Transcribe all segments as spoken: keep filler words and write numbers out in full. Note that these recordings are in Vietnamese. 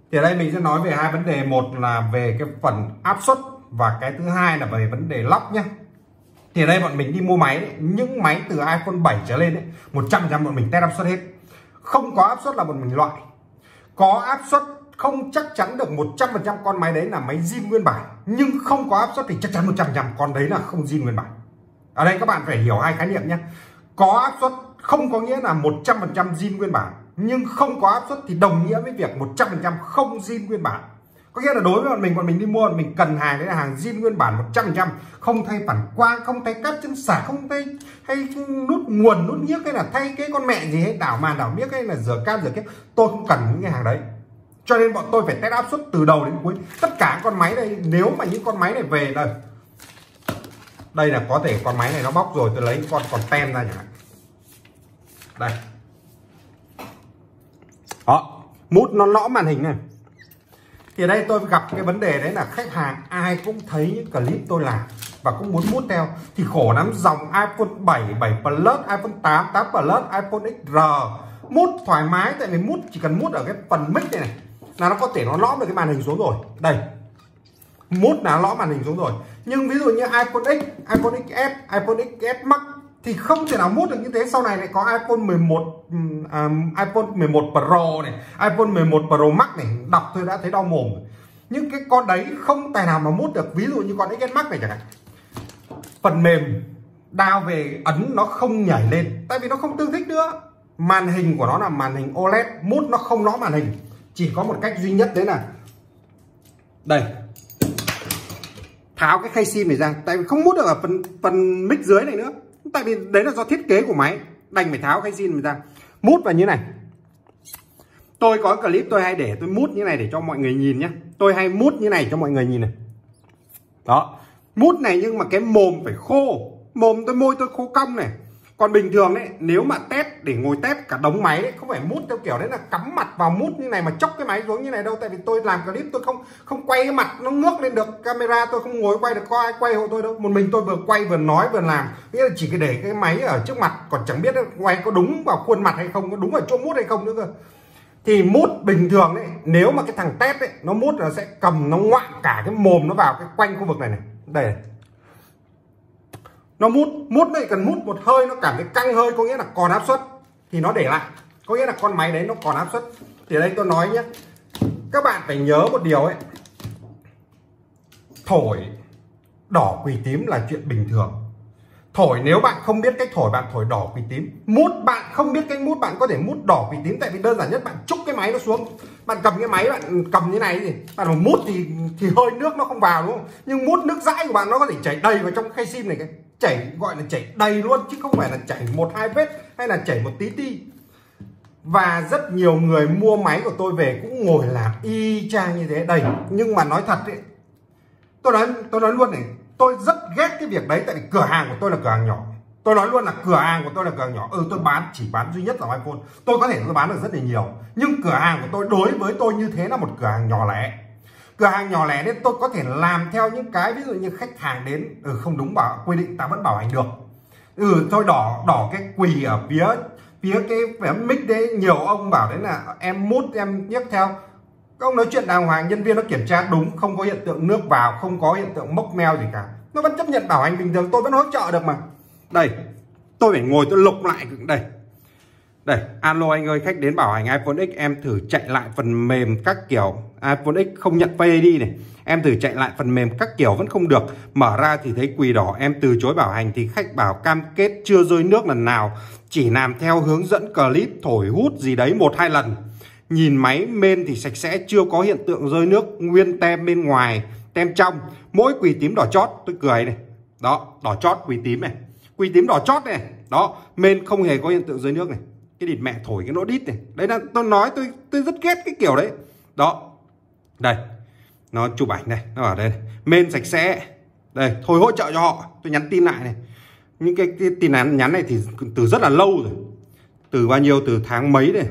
Thì ở đây mình sẽ nói về hai vấn đề, một là về cái phần áp suất và cái thứ hai là về vấn đề lóc nhé. Thì ở đây bọn mình đi mua máy đấy, những máy từ iPhone bảy trở lên đấy, một trăm phần trăm bọn mình test áp suất hết. Không có áp suất là bọn mình loại. Có áp suất không chắc chắn được một trăm phần trăm con máy đấy là máy zin nguyên bản, nhưng không có áp suất thì chắc chắn một trăm phần trăm con đấy là không zin nguyên bản. Ở đây các bạn phải hiểu hai khái niệm nhé. Có áp suất không có nghĩa là một trăm phần trăm zin nguyên bản, nhưng không có áp suất thì đồng nghĩa với việc một trăm phần trăm không zin nguyên bản. Có nghĩa là đối với bọn mình, bọn mình đi mua, mình cần hàng đấy là hàng zin nguyên bản một trăm phần trăm, không thay phản quang, không thay cáp chân xả, không thay hay nút nguồn, nút nhiếc, hay là thay cái con mẹ gì, hay đảo màn đảo miếc, hay là rửa cam rửa kiếp. Tôi không cần những cái hàng đấy. Cho nên bọn tôi phải test áp suất từ đầu đến cuối. Tất cả con máy đây, nếu mà những con máy này về đây, đây là có thể con máy này nó bóc rồi, tôi lấy con còn tem ra chẳng hạn. Đây. Đó, mút nó lõm màn hình này. Thì ở đây tôi gặp cái vấn đề đấy là khách hàng ai cũng thấy những clip tôi làm và cũng muốn mút theo. Thì khổ lắm, dòng iPhone bảy, bảy Plus, iPhone tám, tám Plus, iPhone ích rờ mút thoải mái, tại vì mút chỉ cần mút ở cái phần mic này này là nó có thể nó lõm được cái màn hình xuống rồi. Đây, mút là lõm màn hình xuống rồi. Nhưng ví dụ như iPhone X, iPhone ích ét, iPhone ích ét Max thì không thể nào mút được như thế. Sau này lại có iPhone mười một, um, iPhone mười một Pro này, iPhone mười một Pro Max này, đọc tôi đã thấy đau mồm. Nhưng cái con đấy không tài nào mà mút được. Ví dụ như con ích ét Max này chẳng hạn, phần mềm đao về ấn nó không nhảy lên, tại vì nó không tương thích nữa. Màn hình của nó là màn hình ô lét, mút nó không lõm màn hình. Chỉ có một cách duy nhất đấy là đây, tháo cái khay sim này ra, tại vì không mút được ở phần phần mic dưới này nữa. Tại vì đấy là do thiết kế của máy, đành phải tháo khay sim này ra, mút vào như này. Tôi có clip tôi hay để tôi mút như này để cho mọi người nhìn nhé. Tôi hay mút như này cho mọi người nhìn này. Đó, mút này nhưng mà cái mồm phải khô, mồm tôi môi tôi khô cong này. Còn bình thường đấy, nếu mà test để ngồi test cả đống máy đấy, không phải mút theo kiểu đấy là cắm mặt vào mút như này mà chốc cái máy xuống như này đâu. Tại vì tôi làm clip tôi không không quay cái mặt nó ngước lên được camera, tôi không ngồi quay được, có ai quay hộ tôi đâu. Một mình tôi vừa quay vừa nói vừa làm, nghĩa là chỉ để cái máy ở trước mặt, còn chẳng biết quay có đúng vào khuôn mặt hay không, có đúng vào chỗ mút hay không nữa cơ. Thì mút bình thường đấy, nếu mà cái thằng test ấy nó mút nó sẽ cầm, nó ngoạm cả cái mồm nó vào cái quanh khu vực này này. Đây này. Nó mút, mút này cần mút một hơi nó cảm thấy căng hơi, có nghĩa là còn áp suất thì nó để lại, có nghĩa là con máy đấy nó còn áp suất. Thì ở đây tôi nói nhé, các bạn phải nhớ một điều ấy, thổi đỏ quỳ tím là chuyện bình thường. Thổi nếu bạn không biết cách thổi, bạn thổi đỏ quỳ tím. Mút bạn không biết cách mút, bạn có thể mút đỏ quỳ tím. Tại vì đơn giản nhất, bạn trúc cái máy nó xuống, bạn cầm cái máy bạn cầm như này gì, bạn mút thì thì hơi nước nó không vào, đúng không? Nhưng mút nước dãi của bạn nó có thể chảy đầy vào trong khay sim này, cái chảy gọi là chảy đầy luôn, chứ không phải là chảy một hai vết hay là chảy một tí ti. Và rất nhiều người mua máy của tôi về cũng ngồi làm y chang như thế đây. Nhưng mà nói thật ấy, tôi nói tôi nói luôn này, tôi rất ghét cái việc đấy. Tại vì cửa hàng của tôi là cửa hàng nhỏ. Tôi nói luôn là cửa hàng của tôi là cửa hàng nhỏ. Ừ, tôi bán chỉ bán duy nhất là iPhone. Tôi có thể tôi bán được rất là nhiều, nhưng cửa hàng của tôi đối với tôi như thế là một cửa hàng nhỏ lẻ. Cửa hàng nhỏ lẻ nên tôi có thể làm theo những cái, ví dụ như khách hàng đến ừ, không đúng bảo quy định, ta vẫn bảo hành được. Ừ, thôi đỏ đỏ cái quỳ ở phía phía cái vẻ mic đấy, nhiều ông bảo đấy là em mút em nhấc theo. Các ông nói chuyện đàng hoàng, nhân viên nó kiểm tra đúng, không có hiện tượng nước vào, không có hiện tượng mốc meo gì cả, nó vẫn chấp nhận bảo hành bình thường, tôi vẫn hỗ trợ được mà. Đây, tôi phải ngồi tôi lục lại đây. Đây, alo anh ơi, khách đến bảo hành iPhone X, em thử chạy lại phần mềm các kiểu. iPhone X không nhận Face ai đi này, em thử chạy lại phần mềm các kiểu vẫn không được. Mở ra thì thấy quỳ đỏ, em từ chối bảo hành thì khách bảo cam kết chưa rơi nước lần nào, chỉ làm theo hướng dẫn clip thổi hút gì đấy một hai lần. Nhìn máy main thì sạch sẽ, chưa có hiện tượng rơi nước, nguyên tem bên ngoài, tem trong, mỗi quỳ tím đỏ chót. Tôi cười này, đó, đỏ chót quỳ tím này, quỳ tím đỏ chót này, đó, main không hề có hiện tượng rơi nước này. Cái địt mẹ thổi cái nỗ đít này, đấy là tôi nói, tôi tôi rất ghét cái kiểu đấy. Đó, đây, nó chụp ảnh này, nó ở đây này. Main sạch sẽ, đây, thôi hỗ trợ cho họ. Tôi nhắn tin lại này, những cái, cái tin nhắn nhắn này thì từ rất là lâu rồi, từ bao nhiêu, từ tháng mấy này.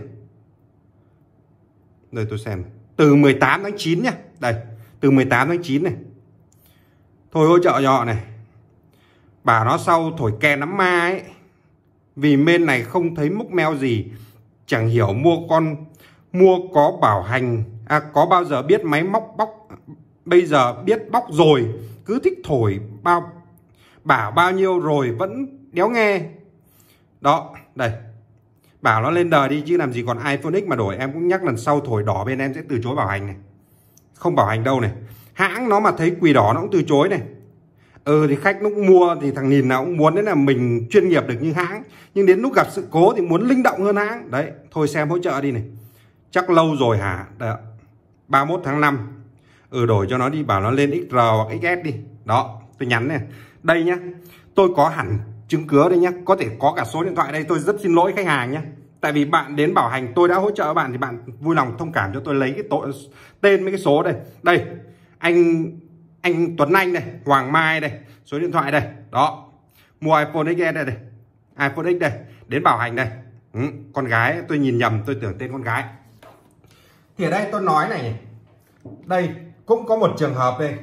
Đây tôi xem, từ mười tám tháng chín nhá, đây, từ mười tám tháng chín này. Thôi hỗ trợ cho họ này, bảo nó sau thổi kè nắm ma ấy, vì main này không thấy múc meo gì, chẳng hiểu mua con mua có bảo hành À, có bao giờ biết máy móc bóc, bây giờ biết bóc rồi, cứ thích thổi bao bảo bao nhiêu rồi vẫn đéo nghe. Đó, đây. Bảo nó lên đời đi chứ làm gì còn iPhone X mà đổi. Em cũng nhắc lần sau thổi đỏ bên em sẽ từ chối bảo hành này. Không bảo hành đâu này. Hãng nó mà thấy quỳ đỏ nó cũng từ chối này. Ừ thì khách lúc mua thì thằng nhìn nào cũng muốn đấy là mình chuyên nghiệp được như hãng. Nhưng đến lúc gặp sự cố thì muốn linh động hơn hãng. Đấy, thôi xem hỗ trợ đi này. Chắc lâu rồi hả? Đấy, ba mươi mốt tháng năm. Ừ đổi cho nó đi, bảo nó lên ích rờ hoặc ích ét đi. Đó, tôi nhắn này. Đây nhá, tôi có hẳn chứng cứ đây nhá. Có thể có cả số điện thoại đây. Tôi rất xin lỗi khách hàng nhá. Tại vì bạn đến bảo hành tôi đã hỗ trợ bạn thì bạn vui lòng thông cảm cho tôi lấy cái tội, tên với cái số đây. Đây, anh anh Tuấn Anh đây, Hoàng Mai đây, số điện thoại đây. Đó, mua iPhone ích ét đây, đây. iPhone X đây, đến bảo hành đây. Ừ, con gái tôi nhìn nhầm, tôi tưởng tên con gái. Thì ở đây tôi nói này, đây cũng có một trường hợp đây.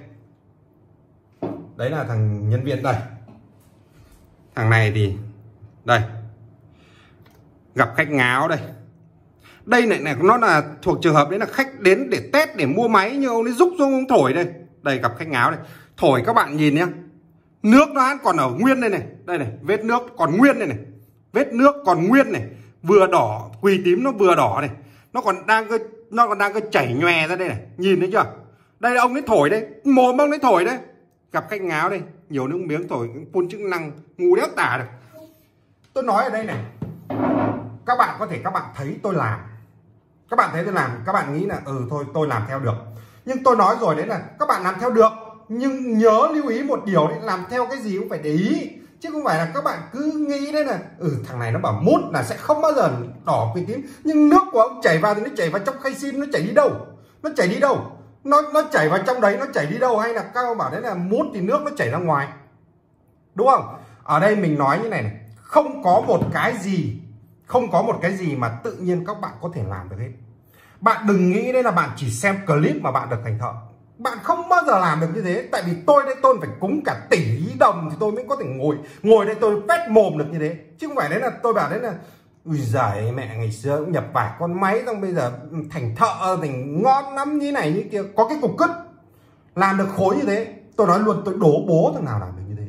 Đấy là thằng nhân viên đây. Thằng này thì đây, gặp khách ngáo đây. Đây này, này nó là thuộc trường hợp đấy là khách đến để test để mua máy nhưng ông ấy rúc xuống ông thổi đây. Đây gặp khách ngáo đây. Thổi các bạn nhìn nhá. Nước nó còn ở nguyên đây này. Đây này, vết nước còn nguyên đây này. Vết nước còn nguyên này. Vừa đỏ, quỳ tím nó vừa đỏ này. Nó còn đang cái nó còn đang cái chảy nhòe ra đây này. Nhìn thấy chưa? Đây là ông ấy thổi đây, mồm ông ấy thổi đấy. Gặp khách ngáo đây, nhiều nước miếng thổi phun chức năng ngu đéo tả được. Tôi nói ở đây này, các bạn có thể các bạn thấy tôi làm, các bạn thấy tôi làm, các bạn nghĩ là ừ thôi tôi làm theo được. Nhưng tôi nói rồi đấy là các bạn làm theo được, nhưng nhớ lưu ý một điều đấy, làm theo cái gì cũng phải để ý, chứ không phải là các bạn cứ nghĩ đấy là ừ thằng này nó bảo mút là sẽ không bao giờ đỏ quỳ tím, nhưng nước của ông chảy vào thì nó chảy vào trong khay sim, nó chảy đi đâu? Nó chảy đi đâu? Nó nó chảy vào trong đấy, nó chảy đi đâu? Hay là các ông bảo đấy là mút thì nước nó chảy ra ngoài, đúng không? Ở đây mình nói như này này, không có một cái gì, không có một cái gì mà tự nhiên các bạn có thể làm được hết. Bạn đừng nghĩ đấy là bạn chỉ xem clip mà bạn được thành thợ. Bạn không bao giờ làm được như thế. Tại vì tôi đây tôi phải cúng cả tỷ đồng thì tôi mới có thể ngồi ngồi đây tôi phét mồm được như thế. Chứ không phải đấy là tôi bảo đấy là ui giời mẹ, ngày xưa cũng nhập vài con máy xong bây giờ thành thợ thành ngon lắm như này như kia, có cái cục cứt làm được khối như thế. Tôi nói luôn, tôi đố bố thằng nào làm được như thế.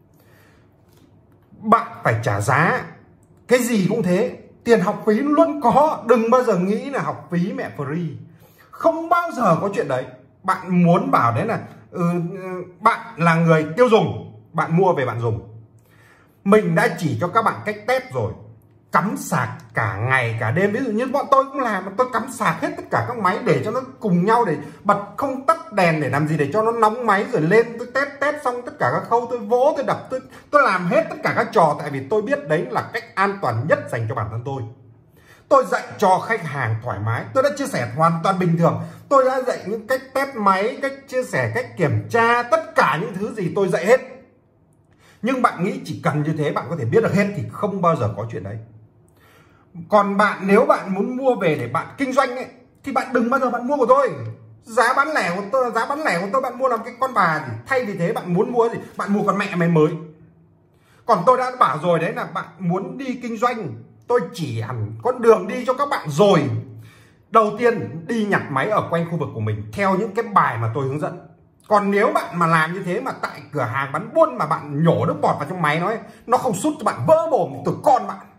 Bạn phải trả giá. Cái gì cũng thế, tiền học phí luôn có. Đừng bao giờ nghĩ là học phí mẹ free, không bao giờ có chuyện đấy. Bạn muốn bảo đấy là ừ, bạn là người tiêu dùng, bạn mua về bạn dùng. Mình đã chỉ cho các bạn cách test rồi. Cắm sạc cả ngày cả đêm. Ví dụ như bọn tôi cũng làm, tôi cắm sạc hết tất cả các máy để cho nó cùng nhau, để bật không tắt đèn để làm gì, để cho nó nóng máy rồi lên tôi test test xong tất cả các khâu tôi vỗ tôi đập tôi tôi làm hết tất cả các trò. Tại vì tôi biết đấy là cách an toàn nhất dành cho bản thân tôi. Tôi dạy cho khách hàng thoải mái. Tôi đã chia sẻ hoàn toàn bình thường. Tôi đã dạy những cách test máy, cách chia sẻ, cách kiểm tra, tất cả những thứ gì tôi dạy hết. Nhưng bạn nghĩ chỉ cần như thế bạn có thể biết được hết thì không bao giờ có chuyện đấy. Còn bạn, nếu bạn muốn mua về để bạn kinh doanh ấy, thì bạn đừng bao giờ bạn mua của tôi. Giá bán lẻ của tôi, giá bán lẻ của tôi bạn mua làm cái con bà gì. Thay vì thế bạn muốn mua gì, bạn mua con mẹ mày mới. Còn tôi đã bảo rồi đấy là bạn muốn đi kinh doanh, tôi chỉ hẳn con đường đi cho các bạn rồi. Đầu tiên đi nhặt máy ở quanh khu vực của mình theo những cái bài mà tôi hướng dẫn. Còn nếu bạn mà làm như thế mà tại cửa hàng bán buôn mà bạn nhổ nước bọt vào trong máy nó ấy, nó không sút cho bạn vỡ mồm từ con bạn.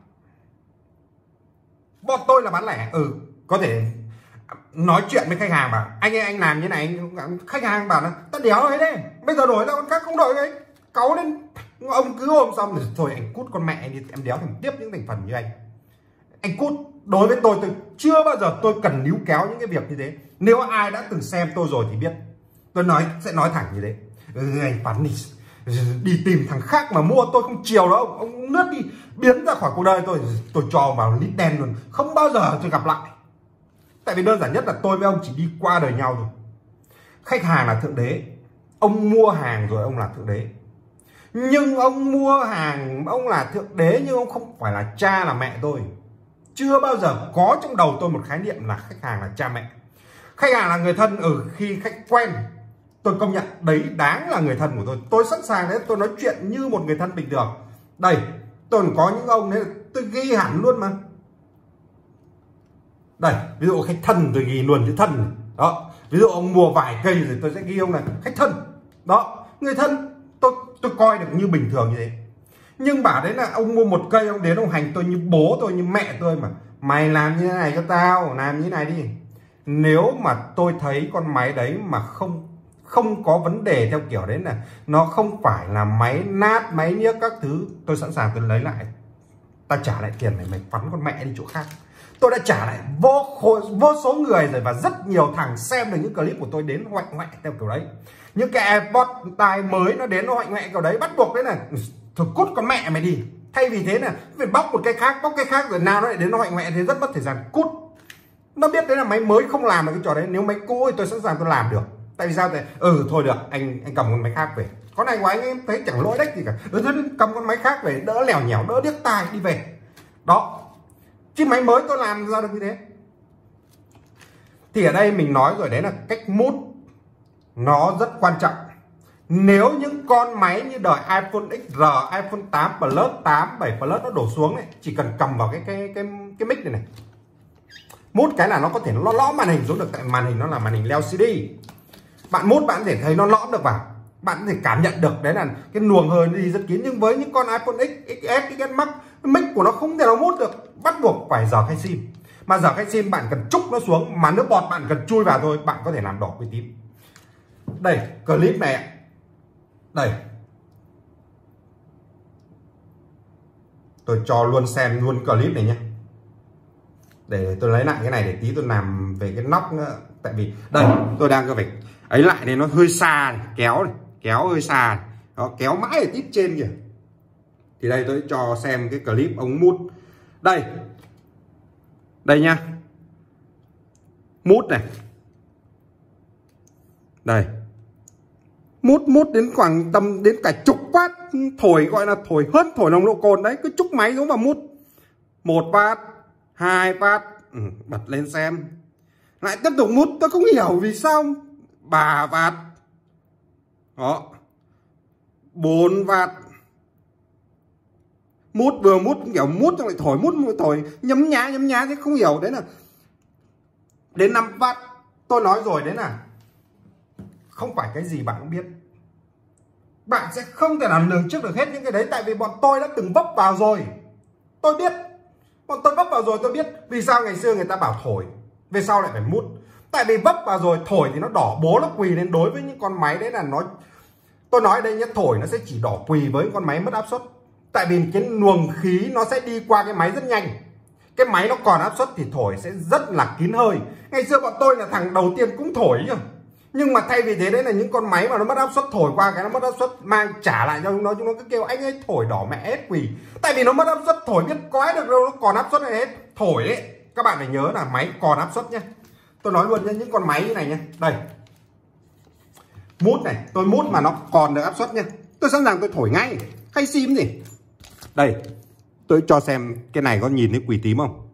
Bọn tôi là bán lẻ, ừ có thể nói chuyện với khách hàng bảo anh ơi anh làm như này, khách hàng bảo là ta đéo ấy đấy, bây giờ đổi ra con khác không đổi đấy, cáu lên ông cứ ôm xong rồi thôi anh cút con mẹ đi, em đéo thèm tiếp những thành phần như anh anh cút. Đối với tôi tôi chưa bao giờ tôi cần níu kéo những cái việc như thế. Nếu ai đã từng xem tôi rồi thì biết tôi nói sẽ nói thẳng như thế. Ừ, anh Phán đi đi tìm thằng khác mà mua, tôi không chiều đâu, ông lướt đi biến ra khỏi cuộc đời tôi, tôi cho vào lít đen luôn, không bao giờ tôi gặp lại. Tại vì đơn giản nhất là tôi với ông chỉ đi qua đời nhau thôi. Khách hàng là thượng đế, ông mua hàng rồi ông là thượng đế. Nhưng ông mua hàng, ông là thượng đế nhưng ông không phải là cha là mẹ tôi. Chưa bao giờ có trong đầu tôi một khái niệm là khách hàng là cha mẹ. Khách hàng là người thân, ừ khi khách quen tôi công nhận đấy đáng là người thân của tôi. Tôi sẵn sàng đấy, tôi nói chuyện như một người thân bình thường. Đây, tôi còn có những ông đấy tôi ghi hẳn luôn mà. Đây, ví dụ khách thân tôi ghi luôn chữ thân này. Đó, ví dụ ông mua vài cây rồi tôi sẽ ghi ông là khách thân. Đó, người thân tôi tôi coi được như bình thường như thế. Nhưng bảo đấy là ông mua một cây, ông đến ông hành tôi như bố tôi, như mẹ tôi mà. Mày làm như thế này cho tao, làm như thế này đi. Nếu mà tôi thấy con máy đấy mà không không có vấn đề theo kiểu đấy là nó không phải là máy nát, máy niếc các thứ, tôi sẵn sàng tôi lấy lại. Ta trả lại tiền này, mày bắn con mẹ đi chỗ khác. Tôi đã trả lại vô vô số người rồi, và rất nhiều thằng xem được những clip của tôi đến hoạnh hoẹ theo kiểu đấy. Những cái AirPods tai mới nó đến nó hoạnh hoẹ kiểu đấy, bắt buộc đấy là thôi cút con mẹ mày đi. Thay vì thế là phải bóc một cái khác, bóc cái khác rồi nào nó lại đến nó hoạnh hoẹ thì rất mất thời gian. Cút. Nó biết đấy là máy mới không làm được cái trò đấy. Nếu máy cũ thì tôi sẵn sàng tôi làm được. Tại vì sao thế? Ừ thôi được, anh anh cầm con máy khác về. Con này của anh em thấy chẳng lỗi đếch gì cả. Ừ thôi cầm con máy khác về, đỡ lèo nhèo, đỡ điếc tai đi về. Đó. Chứ máy mới tôi làm ra được như thế. Thì ở đây mình nói rồi, đấy là cách mút nó rất quan trọng. Nếu những con máy như đời iPhone ích rờ, iPhone tám Plus, tám, bảy Plus nó đổ xuống này, chỉ cần cầm vào cái cái cái cái mic này này, mút cái là nó có thể nó lõm màn hình xuống được, tại màn hình nó là màn hình lờ xê đê. Bạn mút bạn có thể thấy nó lõm được vào, bạn có thể cảm nhận được đấy là cái luồng hơi đi rất kín. Nhưng với những con iPhone X, ích ét, ích ét Max, mic của nó không thể nào mút được, bắt buộc phải dở khai sim. Mà dở khai sim bạn cần trúc nó xuống, mà nước bọt bạn cần chui vào thôi, bạn có thể làm đỏ cái tím. Đây clip này, đây tôi cho luôn xem luôn clip này nhé, để tôi lấy lại cái này để tí tôi làm về cái nóc nữa. Tại vì đây tôi đang có phải ấy lại này, nó hơi xa này, kéo này, kéo hơi xa này. Đó, kéo mãi ở tít trên kìa. Thì đây tôi cho xem cái clip ống mút. Đây đây nhá, mút này, đây mút mút đến khoảng tầm đến cả chục watt, thổi gọi là thổi hơn thổi nồng độ cồn đấy, cứ chúc máy xuống vào mút. Một watt, hai watt, ừ, bật lên xem, lại tiếp tục mút. Tôi không hiểu vì sao. Ba watt, đó, bốn watt, mút vừa mút kiểu mút xong lại thổi, mút thổi nhấm nhá nhấm nhá chứ không hiểu. Đấy là đến năm watt. Tôi nói rồi đấy là không phải cái gì bạn cũng biết, bạn sẽ không thể làm lường trước được hết những cái đấy. Tại vì bọn tôi đã từng vấp vào rồi, tôi biết. Bọn tôi vấp vào rồi tôi biết. Vì sao ngày xưa người ta bảo thổi, về sau lại phải mút? Tại vì vấp vào rồi thổi thì nó đỏ bố nó quỳ lên. Đối với những con máy đấy là nó, tôi nói đây nhé, thổi nó sẽ chỉ đỏ quỳ với con máy mất áp suất. Tại vì cái luồng khí nó sẽ đi qua cái máy rất nhanh. Cái máy nó còn áp suất thì thổi sẽ rất là kín hơi. Ngày xưa bọn tôi là thằng đầu tiên cũng thổi chứ. Nhưng mà thay vì thế đấy là những con máy mà nó mất áp suất, thổi qua cái nó mất áp suất, mang trả lại cho chúng nó, chúng nó cứ kêu anh ấy thổi đỏ mẹ hết quỳ. Tại vì nó mất áp suất, thổi biết có được đâu, nó còn áp suất này hết. Thổi ấy, các bạn phải nhớ là máy còn áp suất nhé. Tôi nói luôn nhé, những con máy như này nhé. Đây, mút này, tôi mút mà nó còn được áp suất nhé, tôi sẵn sàng tôi thổi ngay, hay sim gì. Đây, tôi cho xem cái này có nhìn thấy quỳ tím không?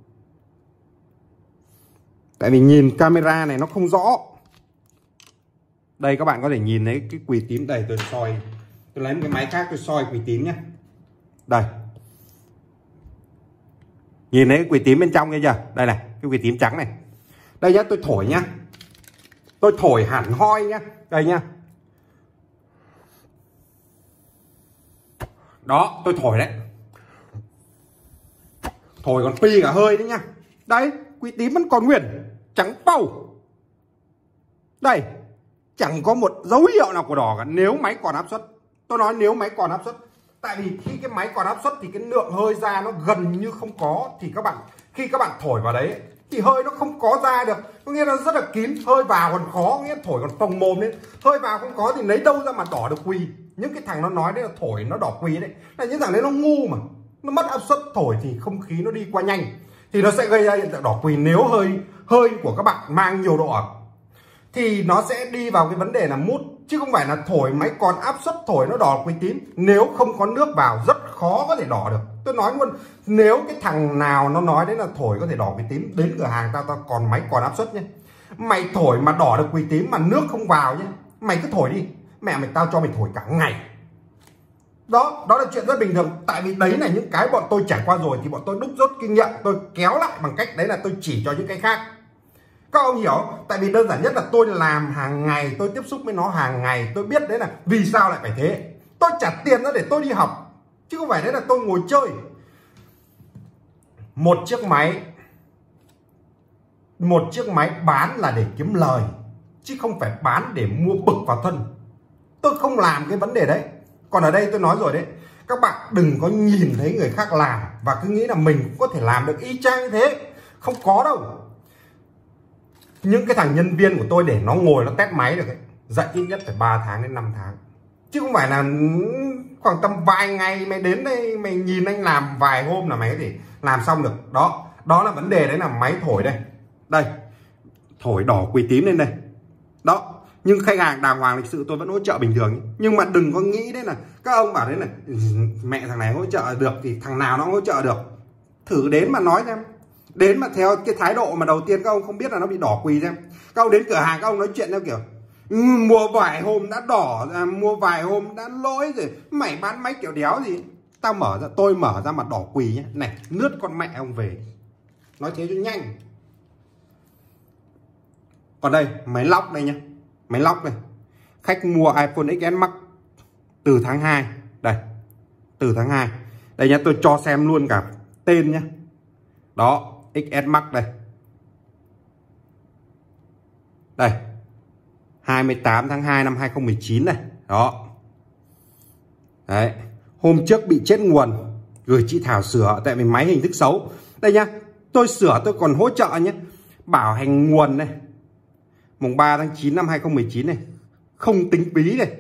Tại vì nhìn camera này nó không rõ. Đây các bạn có thể nhìn thấy cái quỳ tím. Đây tôi soi, tôi lấy một cái máy khác tôi soi quỳ tím nhé. Đây, nhìn thấy cái quỳ tím bên trong kia chưa? Đây này, cái quỳ tím trắng này. Đây nhá, tôi thổi nhá, tôi thổi hẳn hoi nhá. Đây nhá, đó tôi thổi đấy, thổi còn phi cả hơi đấy nhá. Đấy, quỳ tím vẫn còn nguyên, trắng pau. Đây, chẳng có một dấu hiệu nào của đỏ cả nếu máy còn áp suất. Tôi nói nếu máy còn áp suất. Tại vì khi cái máy còn áp suất thì cái lượng hơi ra nó gần như không có. Thì các bạn, khi các bạn thổi vào đấy thì hơi nó không có ra được. Có nghĩa là rất là kín, hơi vào còn khó, nghĩa là thổi còn phồng mồm lên. Hơi vào không có thì lấy đâu ra mà đỏ được quỳ. Những cái thằng nó nói đấy là thổi nó đỏ quỳ đấy, là những thằng đấy nó ngu mà. Nó mất áp suất, thổi thì không khí nó đi qua nhanh thì nó sẽ gây ra hiện tượng đỏ quỳ. Nếu hơi hơi của các bạn mang nhiều độ ẩm thì nó sẽ đi vào cái vấn đề là mút, chứ không phải là thổi máy còn áp suất thổi nó đỏ quỳ tím. Nếu không có nước vào rất khó có thể đỏ được. Tôi nói luôn, nếu cái thằng nào nó nói đấy là thổi có thể đỏ quỳ tím, đến cửa hàng tao tao còn máy còn áp suất nhé. Mày thổi mà đỏ được quỳ tím mà nước không vào nhé, mày cứ thổi đi, mẹ mày tao cho mày thổi cả ngày. Đó, đó là chuyện rất bình thường. Tại vì đấy là những cái bọn tôi trải qua rồi thì bọn tôi đúc rút kinh nghiệm, tôi kéo lại bằng cách đấy là tôi chỉ cho những cái khác. Các ông hiểu, tại vì đơn giản nhất là tôi làm hàng ngày, tôi tiếp xúc với nó hàng ngày, tôi biết đấy là vì sao lại phải thế. Tôi trả tiền ra để tôi đi học, chứ không phải đấy là tôi ngồi chơi. Một chiếc máy Một chiếc máy bán là để kiếm lời, chứ không phải bán để mua bực vào thân. Tôi không làm cái vấn đề đấy. Còn ở đây tôi nói rồi đấy, các bạn đừng có nhìn thấy người khác làm và cứ nghĩ là mình cũng có thể làm được y chang như thế. Không có đâu. Những cái thằng nhân viên của tôi để nó ngồi nó test máy được ấy, dạy ít nhất phải ba tháng đến năm tháng, chứ không phải là khoảng tầm vài ngày mày đến đây mày nhìn anh làm vài hôm là mày có thể làm xong được. Đó, đó là vấn đề. Đấy là máy thổi đây. Đây, thổi đỏ quỳ tím lên đây. Đó, nhưng khách hàng đàng hoàng lịch sự tôi vẫn hỗ trợ bình thường. Nhưng mà đừng có nghĩ đấy là các ông bảo đấy là mẹ thằng này hỗ trợ được thì thằng nào nó hỗ trợ được. Thử đến mà nói xem. Đến mà theo cái thái độ mà đầu tiên các ông không biết là nó bị đỏ quỳ xem. Các ông đến cửa hàng các ông nói chuyện theo kiểu mua vài hôm đã đỏ, à, mua vài hôm đã lỗi rồi, mày bán máy kiểu đéo gì. Tao mở ra, tôi mở ra mặt đỏ quỳ nhé. Này, lướt con mẹ ông về. Nói thế cho nhanh. Còn đây, máy lóc đây nhá. Máy lóc đây. Khách mua iPhone ích ét Max từ tháng hai. Đây, từ tháng hai. Đây nhá, tôi cho xem luôn cả tên nhá. Đó, ích ét Max đây. Đây, hai mươi tám tháng hai năm hai không một chín này. Đó. Đấy, hôm trước bị chết nguồn, gửi chị Thảo sửa tại vì máy hình thức xấu. Đây nhá, tôi sửa tôi còn hỗ trợ nhé. Bảo hành nguồn này, mùng ba tháng chín năm hai không một chín này, không tính phí này,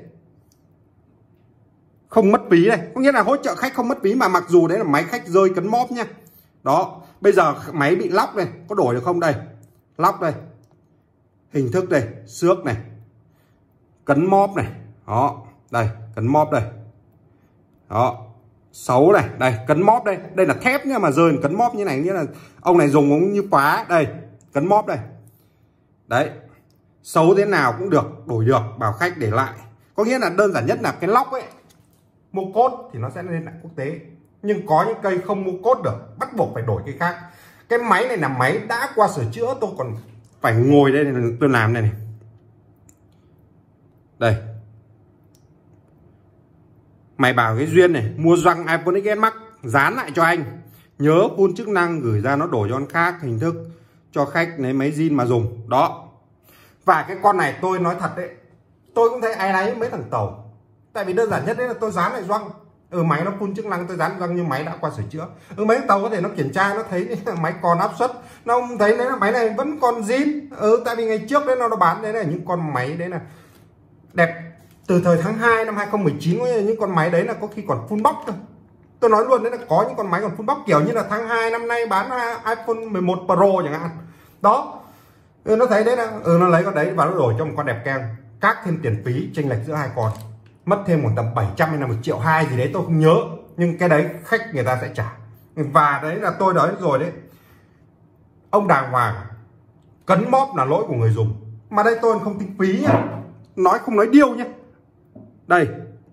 không mất phí này, có nghĩa là hỗ trợ khách không mất phí. Mà mặc dù đấy là máy khách rơi cấn móp nhá. Đó, bây giờ máy bị lóc này, có đổi được không? Đây, lóc đây, hình thức đây, xước này, cấn móp này. Đó, đây, cấn móp đây. Đó, xấu này, đây, cấn móp đây. Đây là thép nhá, mà rơi cấn móp như này nghĩa là ông này dùng cũng như phá. Đây, cấn móp đây. Đấy, xấu thế nào cũng được, đổi được, bảo khách để lại. Có nghĩa là đơn giản nhất là cái lóc ấy, mua cốt thì nó sẽ lên lại quốc tế. Nhưng có những cây không mua cốt được, bắt buộc phải đổi cái khác. Cái máy này là máy đã qua sửa chữa, tôi còn phải ngồi đây này, tôi làm này này. Đây, mày bảo cái duyên này mua răng iPhone ích ét Max dán lại cho anh, nhớ phun chức năng gửi ra nó đổi cho con khác, hình thức cho khách lấy máy zin mà dùng. Đó. Và cái con này tôi nói thật đấy, tôi cũng thấy ai nấy mấy thằng tàu. Tại vì đơn giản nhất đấy là tôi dán lại răng. Ừ, máy nó phun chức năng tôi dán răng nhưng máy đã qua sửa chữa. Ừ, mấy thằng tàu có thể nó kiểm tra nó thấy máy còn áp suất, nó không thấy đấy là máy này vẫn còn zin. Ừ, tại vì ngày trước đấy nó nó bán đấy là những con máy đấy là đẹp từ thời tháng hai năm hai không một chín, những con máy đấy là có khi còn full box cơ. Tôi nói luôn đấy là có những con máy còn full box, kiểu như là tháng hai năm nay bán iPhone mười một Pro chẳng hạn. Đó. Ừ, nó thấy đấy là ừ, nó lấy con đấy và nó đổi cho một con đẹp keng, các thêm tiền phí chênh lệch giữa hai con, mất thêm khoảng tầm bảy trăm hay là một triệu hai gì đấy tôi không nhớ, nhưng cái đấy khách người ta sẽ trả. Và đấy là tôi nói rồi đấy, ông đàng hoàng, cấn móp là lỗi của người dùng, mà đây tôi không tính phí nhá, nói không nói điêu nhá. Đây,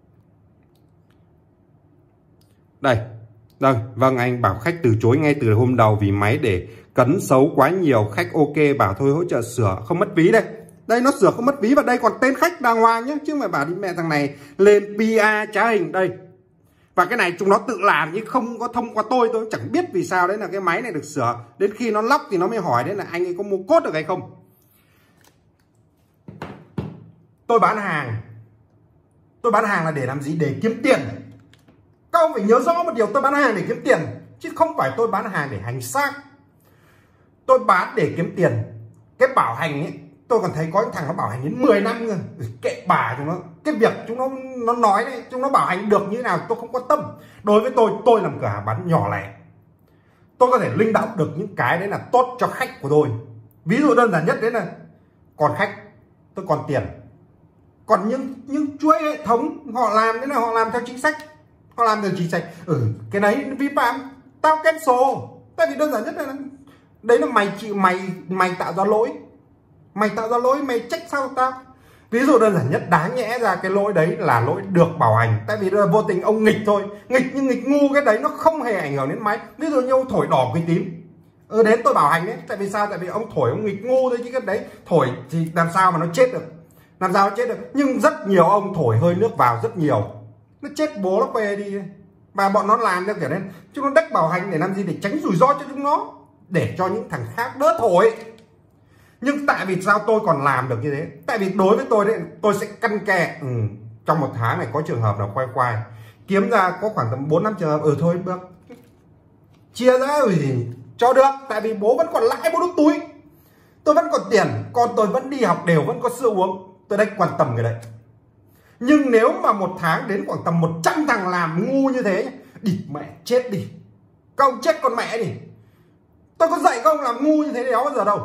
đây, đây, vâng, anh bảo khách từ chối ngay từ hôm đầu vì máy để cấn xấu quá nhiều. Khách ok bảo thôi hỗ trợ sửa không mất phí. Đây, đây nó sửa không mất phí và đây còn tên khách đàng hoàng nhé, chứ không phải bảo đi mẹ thằng này lên pê a trá hình. Đây, và cái này chúng nó tự làm nhưng không có thông qua tôi, tôi chẳng biết vì sao đấy là cái máy này được sửa. Đến khi nó lóc thì nó mới hỏi đấy là anh ấy có mua cốt được hay không. Tôi bán hàng, tôi bán hàng là để làm gì? Để kiếm tiền. Các ông phải nhớ rõ một điều, tôi bán hàng để kiếm tiền, chứ không phải tôi bán hàng để hành xác. Tôi bán để kiếm tiền. Cái bảo hành ấy, tôi còn thấy có những thằng nó bảo hành đến mười năm cơ. Kệ bà chúng nó. Cái việc chúng nó nó nói đấy, chúng nó bảo hành được như thế nào tôi không quan tâm. Đối với tôi, tôi làm cửa hàng bán nhỏ lẻ, tôi có thể linh động được những cái đấy là tốt cho khách của tôi. Ví dụ đơn giản nhất đấy là còn khách, tôi còn tiền. Còn những những chuỗi hệ thống họ làm thế nào, họ làm theo chính sách, họ làm theo chính sách. Ừ, cái đấy vi phạm, tao cancel. Tại vì đơn giản nhất là đấy là mày chịu, mày mày tạo ra lỗi, mày tạo ra lỗi, mày trách sao tao. Ví dụ đơn giản nhất, đáng nhẽ ra cái lỗi đấy là lỗi được bảo hành, tại vì là vô tình ông nghịch thôi, nghịch nhưng nghịch ngu, cái đấy nó không hề ảnh hưởng đến máy. Ví dụ như ông thổi đỏ quỳ tím, Ừ, đến tôi bảo hành đấy. Tại vì sao? Tại vì ông thổi ông nghịch ngu thôi chứ cái đấy thổi thì làm sao mà nó chết được, làm sao nó chết được. Nhưng rất nhiều ông thổi hơi nước vào rất nhiều, nó chết bố nó về đi. Và bọn nó làm theo kiểu nên chúng nó đách bảo hành để làm gì? Để tránh rủi ro cho chúng nó, để cho những thằng khác đỡ thổi. Nhưng tại vì sao tôi còn làm được như thế? Tại vì đối với tôi đấy, tôi sẽ căn kè. Ừ, trong một tháng này có trường hợp nào khoai khoai kiếm ra có khoảng tầm bốn năm trường hợp, ừ thôi được, chia ra rồi gì cho được. Tại vì bố vẫn còn lãi, bố đút túi, tôi vẫn còn tiền, con tôi vẫn đi học đều, vẫn có sữa uống, tôi đành quan tâm cái đấy. Nhưng nếu mà một tháng đến khoảng tầm một trăm thằng làm ngu như thế, đi mẹ chết đi, các ông chết con mẹ đi. Tôi có dạy các ông làm ngu như thế đéo bao giờ đâu.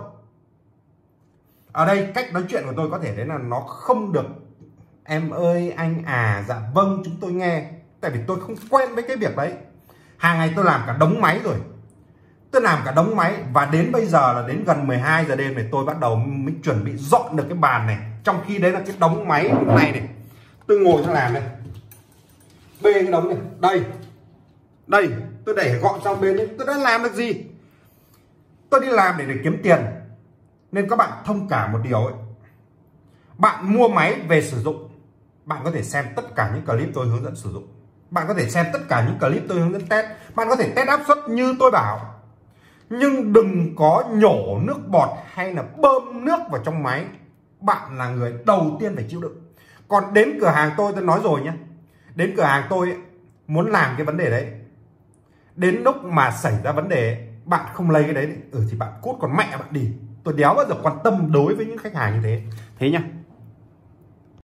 Ở đây cách nói chuyện của tôi có thể đấy là nó không được em ơi anh à dạ vâng chúng tôi nghe. Tại vì tôi không quen với cái việc đấy. Hàng ngày tôi làm cả đống máy rồi, tôi làm cả đống máy. Và đến bây giờ là đến gần mười hai giờ đêm này tôi bắt đầu mới chuẩn bị dọn được cái bàn này. Trong khi đấy là cái đống máy này này, tôi ngồi tôi làm này, bê cái đống này, đây đây tôi để gọn sang bên ấy. Tôi đã làm được gì? Tôi đi làm để để kiếm tiền. Nên các bạn thông cảm một điều ấy, bạn mua máy về sử dụng, bạn có thể xem tất cả những clip tôi hướng dẫn sử dụng, bạn có thể xem tất cả những clip tôi hướng dẫn test, bạn có thể test áp suất như tôi bảo. Nhưng đừng có nhổ nước bọt hay là bơm nước vào trong máy. Bạn là người đầu tiên phải chịu đựng. Còn đến cửa hàng tôi tôi nói rồi nhé, đến cửa hàng tôi ấy, muốn làm cái vấn đề đấy, đến lúc mà xảy ra vấn đề bạn không lấy cái đấy, ừ thì bạn cút con mẹ bạn đi. Tôi đéo bao giờ quan tâm đối với những khách hàng như thế. Thế nhá.